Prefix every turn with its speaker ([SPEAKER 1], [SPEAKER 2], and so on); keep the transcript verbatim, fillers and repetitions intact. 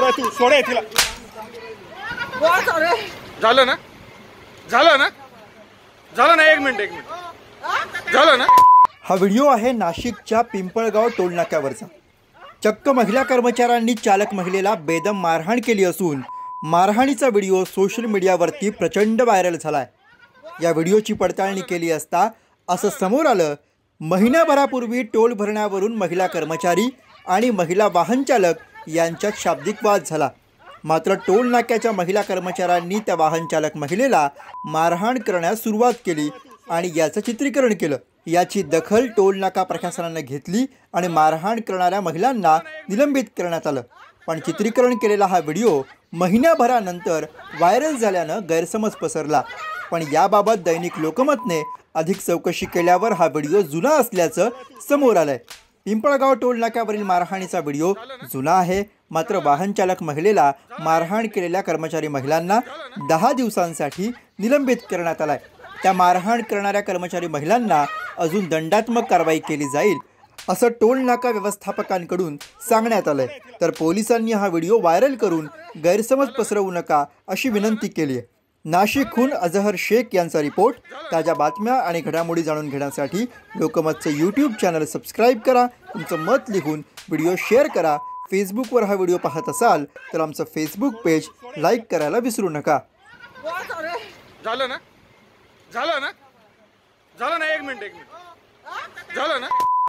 [SPEAKER 1] तू सोडे तिला झालं ना झालं ना झालं ना एक मिनिट एक मिनिट झालं ना।
[SPEAKER 2] हा व्हिडिओ आहे नाशिकच्या पिंपळगाव टोलनाक्यावरचा। चक्क महिला कर्मचाऱ्यांनी चालक महिलेला बेदम मारहाण केली असून मारहाणीचा व्हिडिओ सोशल मीडियावरती प्रचंड व्हायरल झालाय। या व्हिडिओची पडताळणी केली असता असं समोर आलं, महिन्याभरापूर्वी टोल भरण्यावरून महिला कर्मचारी आणि महिला वाहन चालक यांच्यात शाब्दिक वाद झाला। मात्र टोल नाक्याच्या महिला कर्मचाऱ्यांनी त्या वाहन चालक महिलेला मारहाण करण्यास सुरुवात केली आणि याचं चित्रीकरण केलं। याची दखल टोल नाका प्रशासनाने घेतली आणि मारहाण करणाऱ्या महिलांना निलंबित करण्यात आलं। पण चित्रीकरण केलेला हा व्हिडिओ महिन्याभरानंतर व्हायरल झाल्यानं गैरसमज पसरला। पण याबाबत दैनिक लोकमतने अधिक चौकशी केल्यावर हा व्हिडिओ जुना असल्याचं समोर आलंय। पिंपळगाव टोल नाक्यावरील मारहाणीचा व्हिडिओ जुना आहे, मात्र वाहन चालक महिलेला मारहाण केलेल्या कर्मचारी महिलांना दहा दिवसांसाठी निलंबित करण्यात आलाय। त्या मारहाण करणाऱ्या कर्मचारी महिलांना अजून दंडात्मक कारवाई केली जाईल असं टोल नाका व्यवस्थापकांकडून सांगण्यात आलंय। तर पोलिसांनी हा व्हिडिओ व्हायरल करून गैरसमज पसरवू नका अशी विनंती केली आहे। नाशिकहून अजहर शेख यांचा रिपोर्ट। ताज्या बातम्या आणि घडामोडी जाणून घेण्यासाठी लोकमतचं यूट्यूब चॅनल सबस्क्राईब करा। तुमचं मत लिहून व्हिडिओ शेअर करा। फेसबुकवर हा व्हिडिओ पाहत असाल तर आमचं फेसबुक पेज लाईक करायला विसरू नका।
[SPEAKER 1] झालं ना झालं ना झालं ना एक मिनिट एक मिनिट झालं ना।